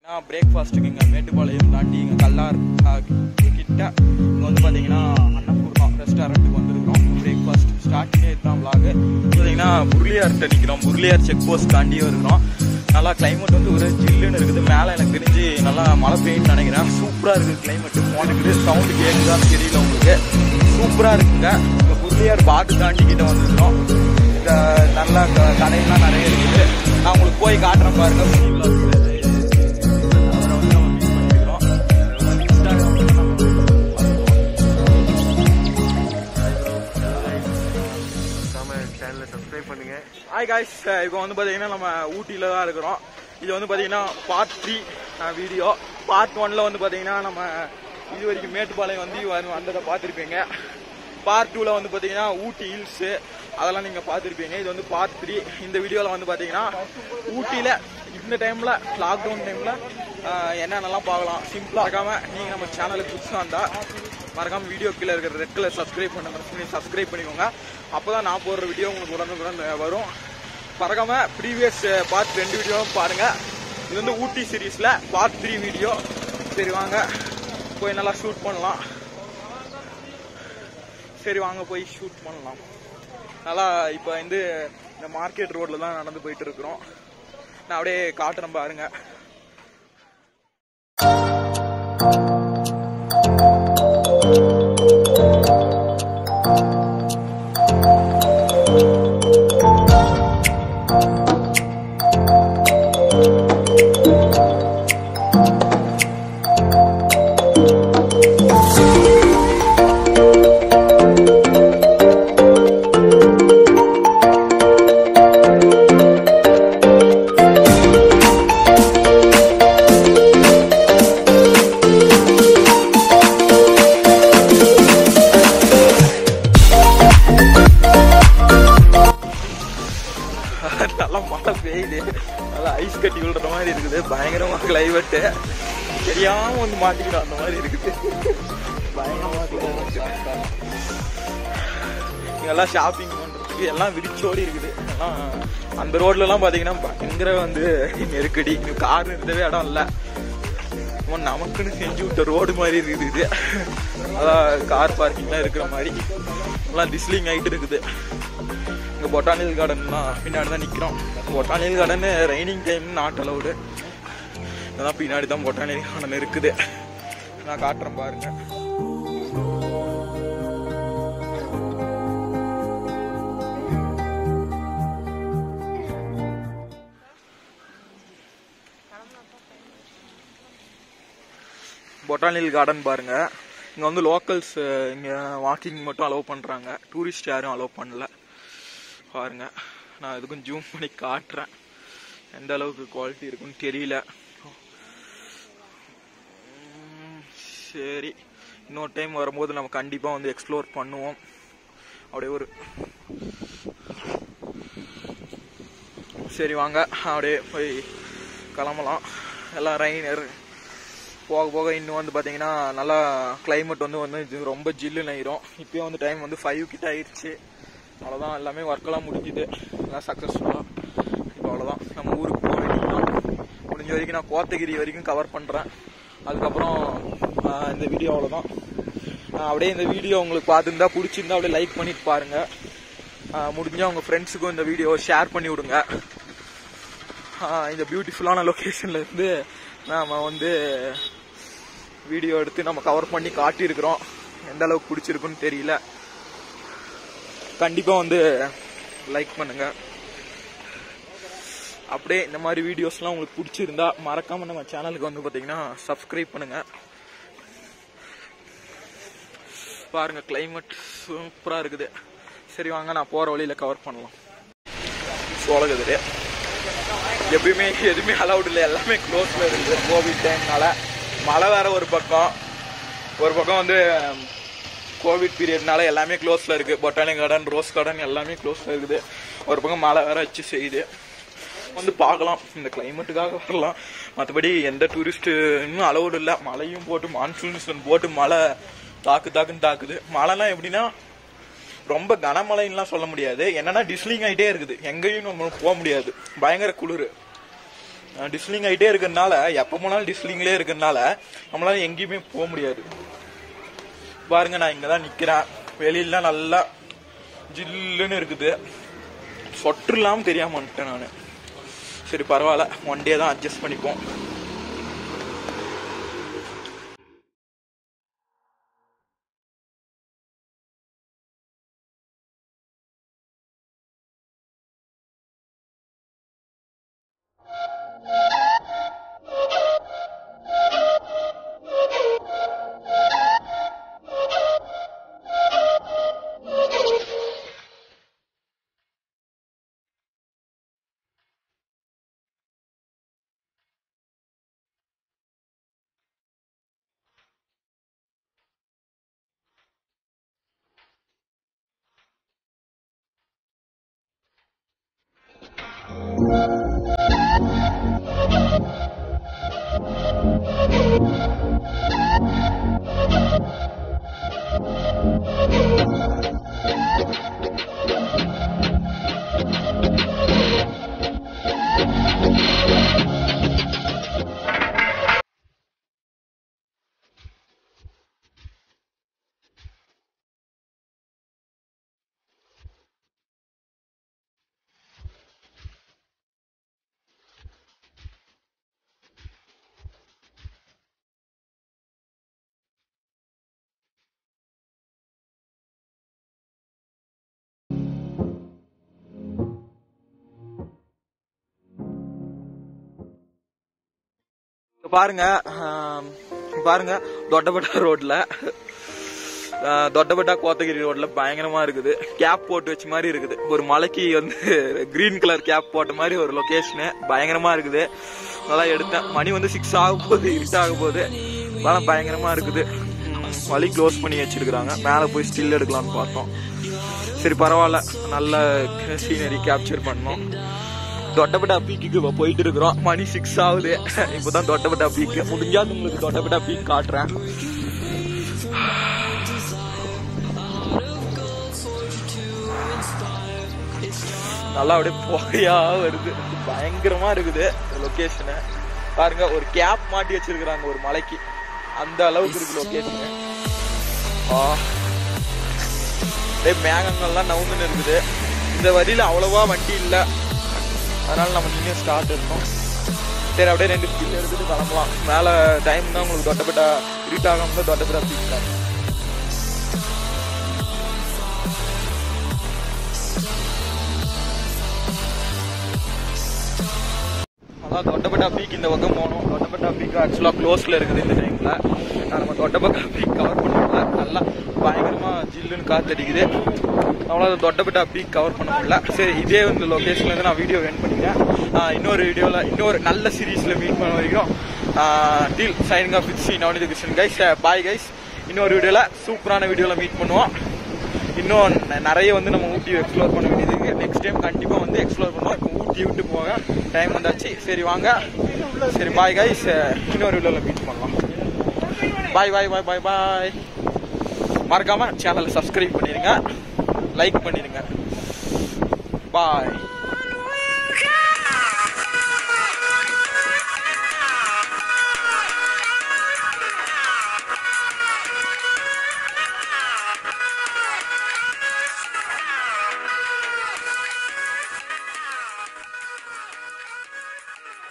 நான் பிரேக்ஃபாஸ்ட்டுக்கு இங்கே மேட்டுப்பாளையம் தாண்டி இங்கே கல்லார் கிட்ட இங்கே வந்து பார்த்தீங்கன்னா அன்னபூர்ணா ரெஸ்டாரண்ட்டுக்கு வந்துருக்கிறோம். பிரேக்ஃபாஸ்ட் ஸ்டார்டிங்கே இதுதான் விளாகு. பார்த்தீங்கன்னா முரளியார்கிட்ட நிற்கிறோம். முரளியார் செக் போஸ்ட் தாண்டியே இருக்கிறோம். நல்லா கிளைமேட் வந்து ஒரு ஜில்லுன்னு இருக்குது. மேலே எனக்கு தெரிஞ்சு நல்லா மழை பெய்யுன்னு நினைக்கிறேன். சூப்பராக இருக்குது கிளைமேட்டு. போனது சவுண்டு கேட்குதான்னு தெரியல உங்களுக்கு. சூப்பராக இருக்குங்க. இங்கே முரளியார் பாட்டு தாண்டி கிட்ட வந்துருக்கிறோம். இந்த நல்ல கடையெல்லாம் நிறைய இருக்குது. நான் உங்களுக்கு போய் காட்டுறேன் பாருங்க. ஹாய் காய்ஸ், இப்போ வந்து பார்த்தீங்கன்னா நம்ம ஊட்டியில் தான் இருக்கிறோம். இது வந்து பார்த்தீங்கன்னா பார்ட் 3 வீடியோ. பார்ட் 1ல் வந்து பார்த்தீங்கன்னா நம்ம இது வரைக்கும் மேட்டுப்பாளையம் வந்து வந்ததை பார்த்துருப்பீங்க. பார்ட் 2ல் வந்து பார்த்தீங்கன்னா ஊட்டி ஹில்ஸு அதெல்லாம் நீங்கள் பார்த்துருப்பீங்க. இது வந்து பார்ட் 3. இந்த வீடியோவில் வந்து பார்த்தீங்கன்னா ஊட்டியில் இந்த டைமில் லாக்டவுன் டைமில் என்னென்னலாம் பார்க்கலாம் சிம்பிளாக இருக்காமல் நீங்கள் நம்ம சேனலுக்கு புதுசாக இருந்தால் மறக்காமல் வீடியோ கீழே இருக்கிற ரெட் கலர் சப்ஸ்கிரைப் பண்ணி சப்ஸ்கிரைப் பண்ணிக்கோங்க. அப்போ தான் நான் போடுற வீடியோ உங்களுக்கு உடனுக்குடன் வரும். மறக்காமல் ப்ரீவியஸ் பார்ட் 2 வீடியோவும் பாருங்கள். இது வந்து ஊட்டி சீரீஸில் பார்ட் 3 வீடியோ. சரி வாங்க போய் நல்லா ஷூட் பண்ணலாம். சரி வாங்க போய் ஷூட் பண்ணலாம். நல்லா இப்போ வந்து இந்த மார்க்கெட் ரோட்டில் தான் நடந்து போயிட்டு இருக்கிறோம். நான் அப்படியே காட்டுறேன் பாருங்க. நல்லா மழை பெய்யுது. நல்லா ஐஸ் கட்டி விழுற மாதிரி இருக்குது. பயங்கரமா கிளைமேட்டு. தெரியாம வந்து மாட்டிக்கிற அந்த மாதிரி இருக்குது. பயங்கரமா கிளைமேட். இங்கெல்லாம் ஷாப்பிங் பண்றதுக்கு எல்லாம் விரிச்சோடி இருக்குது. எல்லாம் அந்த ரோட்ல எல்லாம் பாத்தீங்கன்னா பயங்கர வந்து நெருக்கடி. கார் நிறுத்தவே இடம் இல்லை. நமக்குன்னு செஞ்சு விட்ட ரோடு மாதிரி இருக்குது இது. அதான் கார் பார்க்கிங்லாம் இருக்கிற மாதிரி எல்லாம் டிஸ்லிங் ஆகிட்டு இருக்குது. இங்கே பொட்டானிக்கல் கார்டன் தான் பின்னாடி தான் நிற்கிறோம். Botanical garden raining time not allowed. அதான் பின்னாடி தான் பொட்டானிக்கல் கார்டன் இருக்குது. நான் காட்டுறேன் பாருங்க. பொட்டானிக்கல் கார்டன் பாருங்க. இங்கே வந்து லோக்கல்ஸ் இங்கே வாக்கிங் மட்டும் அலோவ் பண்ணுறாங்க. டூரிஸ்ட் யாரும் அலோவ் பண்ணல பாருங்க. நான் இதுக்கும் ஜூம் பண்ணி காட்டுறேன் எந்த அளவுக்கு குவாலிட்டி இருக்குன்னு தெரியல. சரி, இன்னொரு டைம் வரும்போது நம்ம கண்டிப்பாக வந்து எக்ஸ்ப்ளோர் பண்ணுவோம். அப்படியே ஒரு சரி வாங்க அப்படியே போய் கிளம்பலாம். எல்லாம் ரெய்னர் போக போக இன்னும் வந்து பார்த்தீங்கன்னா நல்லா கிளைமேட் வந்து ரொம்ப ஜில்லுன்னு ஆயிரும். இப்போயே வந்து டைம் வந்து 5 கிட்ட ஆயிடுச்சு. அவ்வளோதான், எல்லாமே ஒர்க்கெல்லாம் முடிஞ்சுது. எல்லாம் சக்ஸஸ்ஃபுல்லாக. இப்போ அவ்வளோதான், நம்ம ஊருக்கு போக வேண்டியதுதான். முடிஞ்ச வரைக்கும் நான் கோத்தகிரி வரைக்கும் கவர் பண்ணுறேன். அதுக்கப்புறம் இந்த வீடியோ அவ்வளோதான். அப்படியே இந்த வீடியோ உங்களுக்கு பார்த்துருந்தா பிடிச்சிருந்தா அப்படியே லைக் பண்ணிட்டு பாருங்கள். முடிஞ்சால் உங்கள் ஃப்ரெண்ட்ஸுக்கும் இந்த வீடியோவை ஷேர் பண்ணி விடுங்க. இந்த பியூட்டிஃபுல்லான லொக்கேஷனில் இருந்து நாம் வந்து வீடியோ எடுத்து நம்ம கவர் பண்ணி காட்டியிருக்கிறோம். எந்த அளவுக்கு பிடிச்சிருக்குன்னு தெரியல. கண்டிப்பாக வந்து லைக் பண்ணுங்க. அப்படியே இந்த மாதிரி வீடியோஸ்லாம் உங்களுக்கு பிடிச்சிருந்தா மறக்காம நம்ம சேனலுக்கு வந்து பார்த்தீங்கன்னா சப்ஸ்கிரைப் பண்ணுங்க. பாருங்க கிளைமேட் சூப்பராக இருக்குது. சரி வாங்க நான் போகிற வழியில் கவர் பண்ணலாம். சோழகதிரே எப்பயுமே எதுவுமே அலவுட் இல்லை. எல்லாமே க்ளோஸில் இருக்குது கோவிட் டைம்னால. மழை வேற ஒரு பக்கம் வந்து கோவிட் பீரியட்னால எல்லாமே க்ளோஸில் இருக்குது. பொட்டானிக்கல் கார்டன், ரோஸ் கார்டன் எல்லாமே க்ளோஸில் இருக்குது. ஒரு பக்கம் மழை வேற வச்சு செய்யுது. வந்து பார்க்கலாம், இந்த கிளைமேட்டுக்காக வரலாம். மற்றபடி எந்த டூரிஸ்ட்டு இன்னும் அலவுட் இல்லை. மழையும் போட்டு மான்சூன் போட்டு மழை தாக்குன்னு தாக்குது. மழைலாம் எப்படின்னா ரொம்ப கனமழைன்னுலாம் சொல்ல முடியாது. என்னன்னா டிஸ்லிங் ஆகிட்டே இருக்குது. எங்கேயும் நம்ம போக முடியாது. பயங்கர குளிர். டிஸ்லிங் ஆகிட்டே இருக்கிறதுனால, எப்போ போனாலும் டிஸ்லிங்லேயே இருக்கிறதுனால நம்மளால எங்கேயுமே போக முடியாது. பாருங்க, நான் இங்கே தான் நிற்கிறேன். வெளியிலாம் நல்லா ஜில்லுன்னு இருக்குது. சொட்டு இல்லாமல் தெரியாமல் வந்துட்டேன் நான். சரி பரவாயில்ல, ஒன் டே தான் அட்ஜஸ்ட் பண்ணிப்போம். பாருங்க பாருங்க, தொட்டபெட்டா ரோட்ல, தொட்டபெட்டா கோத்தகிரி ரோட்ல பயங்கரமா இருக்குது. கேப் போட்டு வச்ச மாதிரி இருக்குது. ஒரு மலைக்கு வந்து கிரீன் கலர் கேப் போட்ட மாதிரி ஒரு லொகேஷனு பயங்கரமா இருக்குது. நல்லா எடுத்தேன். மணி வந்து 6 ஆக போகுது, இருட்டாக போகுது. அதெல்லாம் பயங்கரமா இருக்குது. வழி க்ளோஸ் பண்ணி வச்சிருக்கிறாங்க. மேலே போய் ஸ்டில் எடுக்கலாம்னு பார்த்தோம். சரி பரவாயில்ல, நல்ல சீனரி கேப்சர் பண்ணோம். தொட்டபெட்டா பீக்கு போயிட்டு இருக்கிறோம். மணி 6 ஆகுது. இப்போதான் தொட்டபெட்டா பீக்கு முடிஞ்சாது. உங்களுக்கு தொட்டபெட்டா பீக் காட்டுறேன். நல்லா அப்படியே புகையா வருது. பயங்கரமா இருக்குது லொகேஷனு. பாருங்க, ஒரு கேப் மாட்டி வச்சிருக்கிறாங்க ஒரு மலைக்கு. அந்த அளவுக்கு இருக்கு லொகேஷனு. மேகங்கள்லாம் நவுந்துன்னு இருக்குது. இந்த வழியில அவ்வளவா வண்டி இல்லை, அதனால நம்ம நின்று ஸ்டார்ட் இருக்கோம். சரி, அப்படியே 2 ஸ்கில் எடுத்துட்டு கிளம்பலாம். மேலே டைம் தான் உங்களுக்கு தொட்டபெட்டா இருட்டாகாம தான் தொட்டபெட்டா பீக். அதான் தொட்டபெட்டா பீக் இந்த பக்கம் போகணும். தொட்டபெட்டா பீக் ஆக்சுவலாக க்ளோஸில் இருக்குது இந்த டைமில். நம்ம தொட்டபெட்டா பீக் கவர் பண்ணல. நல்லா பயங்கரமாக ஜில்லுன்னு காற்றடிக்குது. அவ்வளோ தொட்டபெட்டா பீக் கவர் பண்ண முடியல. சரி, இதே வந்து லொக்கேஷன்லேருந்து நான் வீடியோ எண்ட் பண்ணிக்கிறேன். இன்னொரு வீடியோவில் இன்னொரு நல்ல சீரீஸில் மீட் பண்ண வரைக்கும் deal signing off with Navaneetha Krishnan guys. Bye guys. இன்னொரு வீடியோவில் சூப்பரான வீடியோவில் மீட் பண்ணுவோம். இன்னும் நிறைய வந்து நம்ம ஊட்டி எக்ஸ்ப்ளோர் பண்ண வேண்டியது இருக்குது. நெக்ஸ்ட் டைம் கண்டிப்பாக வந்து எக்ஸ்ப்ளோர் பண்ணுவோம். இப்போ ஊட்டி விட்டு போக டைம் வந்தாச்சு. சரி வாங்க. சரி பாய் கைஸ். இன்னொரு வீடியோவில் மீட் பண்ணலாம். பாய் பாய் பாய் பாய் பாய். மறக்காம சேனலை சப்ஸ்கிரைப் பண்ணிடுங்க, லைக் பண்ணிடுங்க. பாய்.